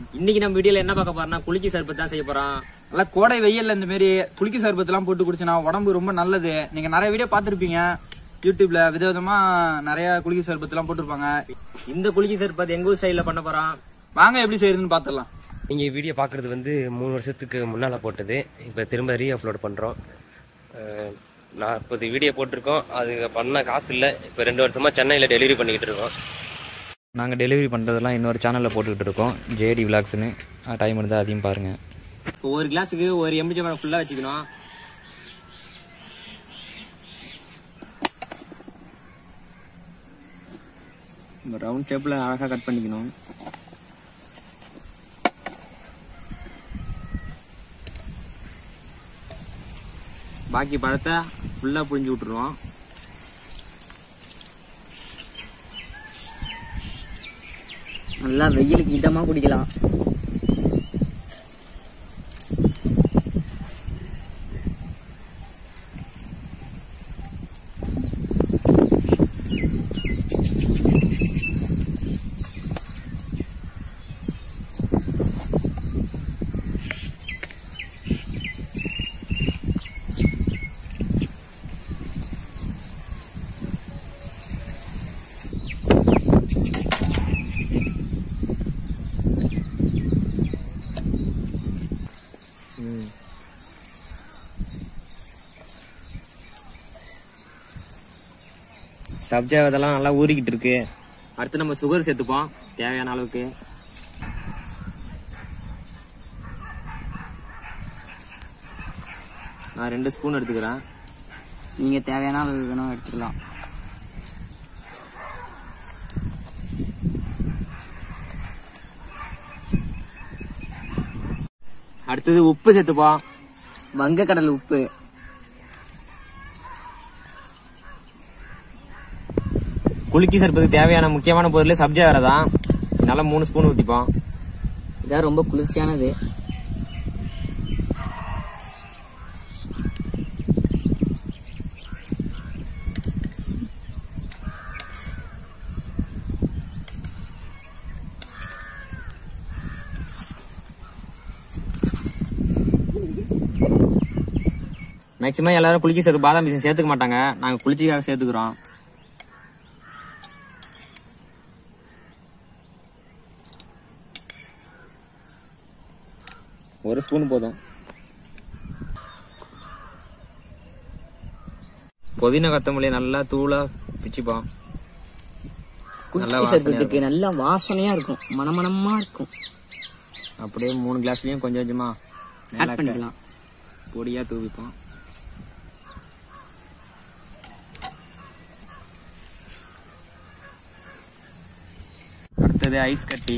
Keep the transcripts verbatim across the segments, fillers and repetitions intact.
இன்னைக்கு நம்ம வீடியோல என்ன பார்க்க போறோம்னா குளிக்கி சர்பத் தான் செய்ய போறோம். நல்லா கோடை வெயில்ல இந்த மாதிரி குளிக்கி சர்பத் எல்லாம் போட்டு குடிச்சனா உடம்பு ரொம்ப நல்லது. நீங்க நிறைய வீடியோ பாத்துருப்பீங்க யூடியூப்ல, விதவிதமா நிறைய குளிக்கி சர்பத் எல்லாம் போட்டிருப்பாங்க. இந்த குளிக்கி சர்பத் எங்க ஊர் ஸ்டைல்ல பண்ண போறோம். வாங்க எப்படி செய்யறதுன்னு பாத்துடலாம். நீங்க வீடியோ பாக்குறது வந்து மூணு வருஷத்துக்கு முன்னால போட்டது. இப்ப திரும்ப ரீ அப்லோட் பண்றோம். நான் இப்போ வீடியோ போட்டிருக்கோம், அது பண்ண காசு இல்லை. இப்போ ரெண்டு வருஷமா சென்னையில் டெலிவரி பண்ணிக்கிட்டு இருக்கோம். நாங்கள் டெலிவரி பண்ணுறதெல்லாம் இன்னொரு சேனலில் போட்டுக்கிட்டு இருக்கோம், ஜேடி விலாக்ஸ்னு. டைம் இருந்தால் அதையும் பாருங்கள். ஒரு கிளாஸுக்கு ஒரு எலுமிச்சம்பழம் ஃபுல்லாக வச்சுக்கணும். ரவுண்ட் ஷேப்பில் அழகாக கட் பண்ணிக்கணும். பாக்கி பழத்தை ஃபுல்லாக புழிஞ்சு விட்டுருவோம். நல்லா வெயிலுக்கு இதமாக குடிக்கலாம். சப்ஜா இதெல்லாம் நல்லா ஊறிக்கிட்டு இருக்கு. அடுத்து நம்ம சுகர் சேர்த்துப்போம் தேவையான அளவுக்கு. நான் ரெண்டு ஸ்பூன் எடுத்துக்கிறேன். நீங்க தேவையான அளவு வேணும் எடுத்துக்கலாம். அடுத்தது உப்பு சேர்த்துப்போம். வங்கக்கடல் உப்பு. குளிக்கி சர்பத்துக்கு தேவையான முக்கியமான பொருள் சப்ஜா வேற தான். நல்லா மூணு ஸ்பூன் ஊற்றிப்போம். இதான் ரொம்ப குளிர்ச்சியானது. மேக்சிமம் எல்லாரும் குளிக்கி சர்பத் பாதாம் பீஸ் சேர்த்துக்க மாட்டாங்க, நாங்கள் குளிர்ச்சிக்காக சேர்த்துக்கிறோம். ஒரு ஸ்பூன் போதும். புதினா கொத்தமல்லி நல்லா தூளா பிச்சுப்போம். குளிக்கி சர்பத்துக்கு நல்ல வாசனையா இருக்கும், மனமனமா இருக்கும். அப்படியே மூணு கிளாஸ்லயும் கொஞ்சம் கொஞ்சமா ஆட் பண்ணிக்கலாம். பொடியா தூவிப்போம். அடுத்தது ஐஸ் கட்டி.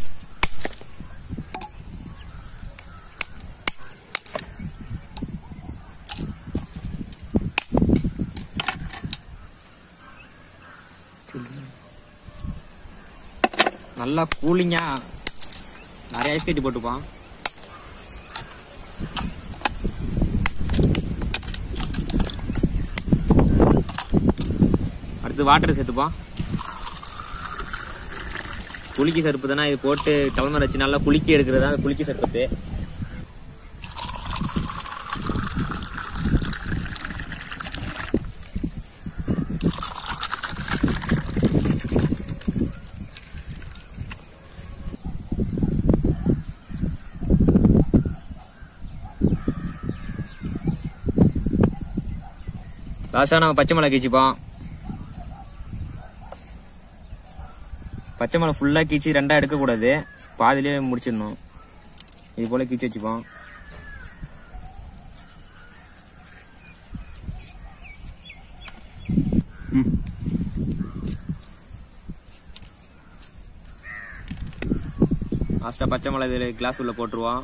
நல்லா கூலிங்கா நிறைய ஐஸ் கட்டி போட்டுப்போம். அடுத்து வாட்டர் சேர்த்துப்போம். குளிக்கி சர்பத்து தானே, இது போட்டு டவல் வச்சு நல்லா குளிக்கி எடுக்கிறது தான் குளிக்கி சர்பத்து. லாஸ்டா நம்ம பச்சை மிளகா கீச்சிப்போம். பச்சை மிளகா ஃபுல்லா கீச்சி ரெண்டா எடுக்கக்கூடாது, பாதிலே முடிச்சிடணும். இது போல கீச்சி வச்சுப்போம். லாஸ்டா பச்சை மிளகா இதில் கிளாஸ் உள்ள போட்டுருவோம்.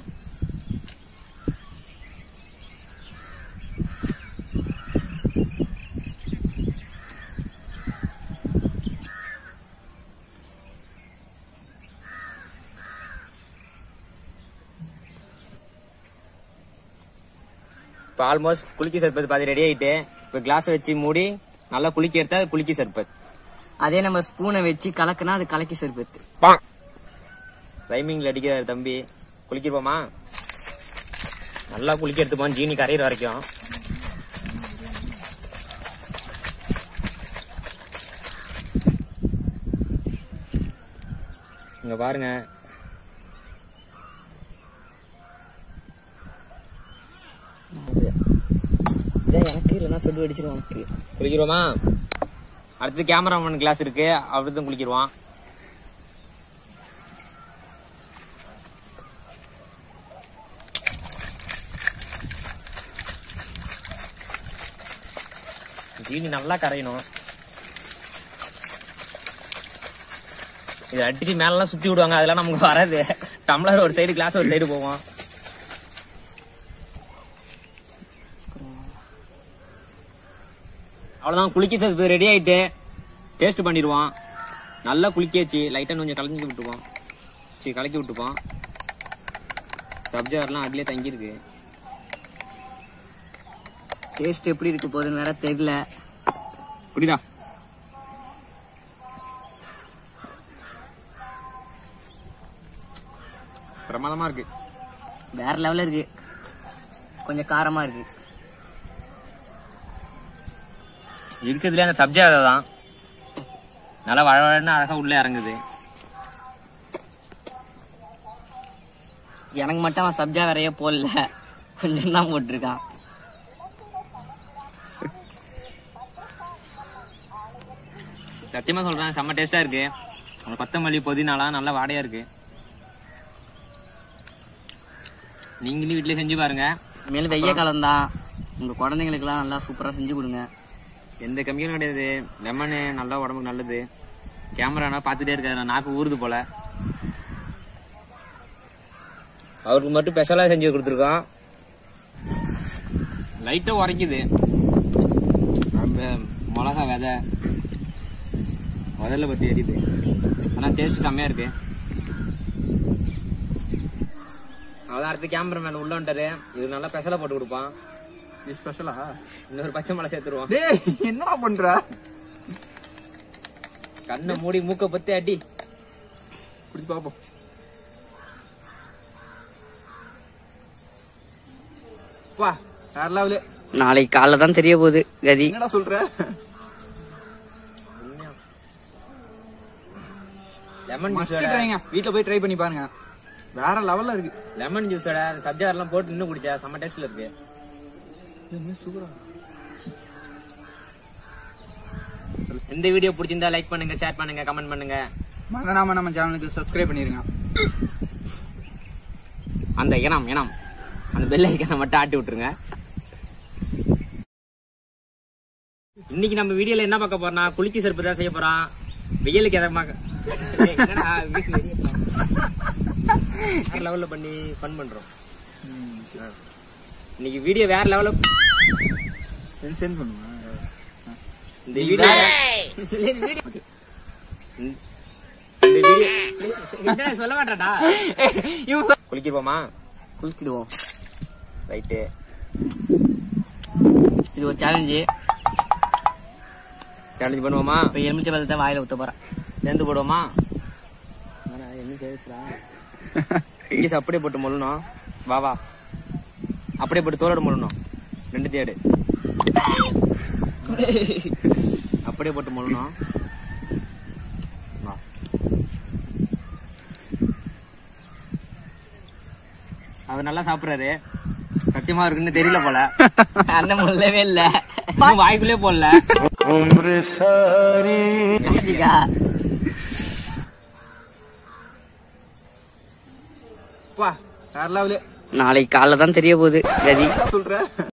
இப்போ ஆல்மோஸ்ட் குளிக்கி சர்பத் பாதி ரெடி ஆயிட்டு. இப்போ கிளாஸ் வச்சு மூடி நல்லா குளிக்க எடுத்தா அது குளிக்கி சர்பத். அதே நம்ம ஸ்பூனை வச்சு கலக்குனா அது கலக்கி சர்பத். ரைமிங்ல அடிக்கிறாரு தம்பி. குளிக்கிறோமா? நல்லா குளிக்க எடுத்துப்போம் ஜீனி கரையிற வரைக்கும். இங்க பாருங்க, எனக்கு இல்லைன்னா சொல்லி அடிச்சிருவான் எனக்கு. குளிக்கிறோமா? அடுத்து கேமராமேன் கிளாஸ் இருக்கு, அவருக்கும் குளிக்கிறோம். ஜீனி நல்லா கரையணும். இதை அடிச்சு மேலாம் சுத்தி விடுவாங்க, அதெல்லாம் நமக்கு வராது. டம்ளர் ஒரு சைடு, கிளாஸ் ஒரு சைடு போவோம். அவ்வளவுதான், குளிக்க சர்ப்பு ரெடி ஆயிட்டு டேஸ்ட் பண்ணிடுவோம். நல்லா குளிக்க வச்சு லைட்டா கொஞ்சம் கலக்கி விட்டுப்போம். சரி கலக்கி விட்டுப்போம். சப்ஜார்லாம் அதுலயே தங்கியிருக்கு. டேஸ்ட் எப்படி இருக்கு போகுதுன்னு வேற தெரியல. புரியுதா? பிரமாதமா இருக்கு, வேற லெவல்ல இருக்கு. கொஞ்சம் காரமா இருக்கு. இருக்கிறதுல அந்த சப்ஜா தான் நல்லா வழவழன்னு அழகா உள்ள இறங்குது. எனக்கு மட்டும் அவன் சப்ஜா வேறைய போடல, கொஞ்சம் தான் போட்டிருக்கான். சத்தியமா சொல்றேன், செம்ம டேஸ்டா இருக்கு. அந்த கொத்தமல்லி புதினாலாம் நல்லா வாடையா இருக்கு. நீங்களும் வீட்லயே செஞ்சு பாருங்க. மேலும் வெய்ய காலம் தான், உங்க குழந்தைங்களுக்கு எல்லாம் நல்லா சூப்பரா செஞ்சு கொடுங்க. எந்த கம்மியும் கிடையாது. லெமனு நல்லா உடம்புக்கு நல்லது. கேமரானா பார்த்துட்டே இருக்காரு, நாக்கு ஊறுது போல. அவருக்கு மட்டும் ஸ்பெஷலா செஞ்சு கொடுத்துருக்கோம். லைட்டா உரைக்குது அந்த மிளகா விதை, முதல்ல பத்தி எரியுது. ஆனா டேஸ்ட் செம்மையா இருக்கு. அதான் அடுத்து கேமரா மேல உள்ள வந்துட்டாரு. இது நல்லா ஸ்பெஷலா போட்டு கொடுப்பான். இது ஸ்பெஷலா? இன்னொரு பச்சை மிளகா சேர்த்துருவான். டேய் என்னடா பண்ற? கண்ணை மூடி மூக்க பத்தி அடி குடிச்சு பாப்போம். வா வேற லெவலு. நாளைக்கு காலைல தான் தெரிய போகுது கதி. என்னடா சொல்ற? லெமன் ஜூஸ் வீட்டுல போய் ட்ரை பண்ணி பாருங்க, வேற லெவல்ல இருக்கு. லெமன் ஜூஸோட சப்ஜா எல்லாம் போட்டு இன்னும் குடிச்சா செம்ம டேஸ்ட்ல இருக்கு. இந்த வீடியோ பிடிச்சிருந்தா லைக் பண்ணுங்க, ஷேர் பண்ணுங்க, கமெண்ட் பண்ணுங்க. மறக்காம நம்ம சேனலுக்கு சப்ஸ்கிரைப் பண்ணிருங்க. அந்த இனம் இனம் அந்த பெல் ஐக்கனை மட்டும் ஆட்டி விட்டுருங்க. இன்னைக்கு நம்ம வீடியோல என்ன பார்க்க போறோம்னா குளிக்கி செருப்பு தான் செய்ய போறோம். வெயிலுக்கு எதமாக லெவல்ல பண்ணி ஃபன் பண்றோம். இன்னைக்கு வீடியோ வேற லெவல்ல சென்ட் பண்ணுங்க. இந்த வீடியோ இந்த வீடியோ என்ன சொல்ல மாட்டாடா. குளிக்கிறோமா? குளிக்கிடுவோம். ரைட்டு, இது ஒரு சேலஞ்சு. சேலஞ்ச் பண்ணுவோமா? இப்ப எலுமிச்சை பழத்தை வாயில ஊத்த போறேன். சேர்ந்து போடுவோமா? இங்கே அப்படியே போட்டு முள்ளணும். வா வா, அப்படியே போட்டு தோலோட முள்ளணும். ரெண்டு தேடு அப்படியே போட்டு முள்ளணும். வா, அவர் நல்லா சாப்பிடுறாரு. சத்தியமா இருக்குன்னு தெரியல போல. அந்த முள்ளவே இல்ல, வாய்க்குள்ளே போடல. வா வேற லெவலு. நாளைக்கு காலைல தான் தெரிய போகுது கதி. சொல்ற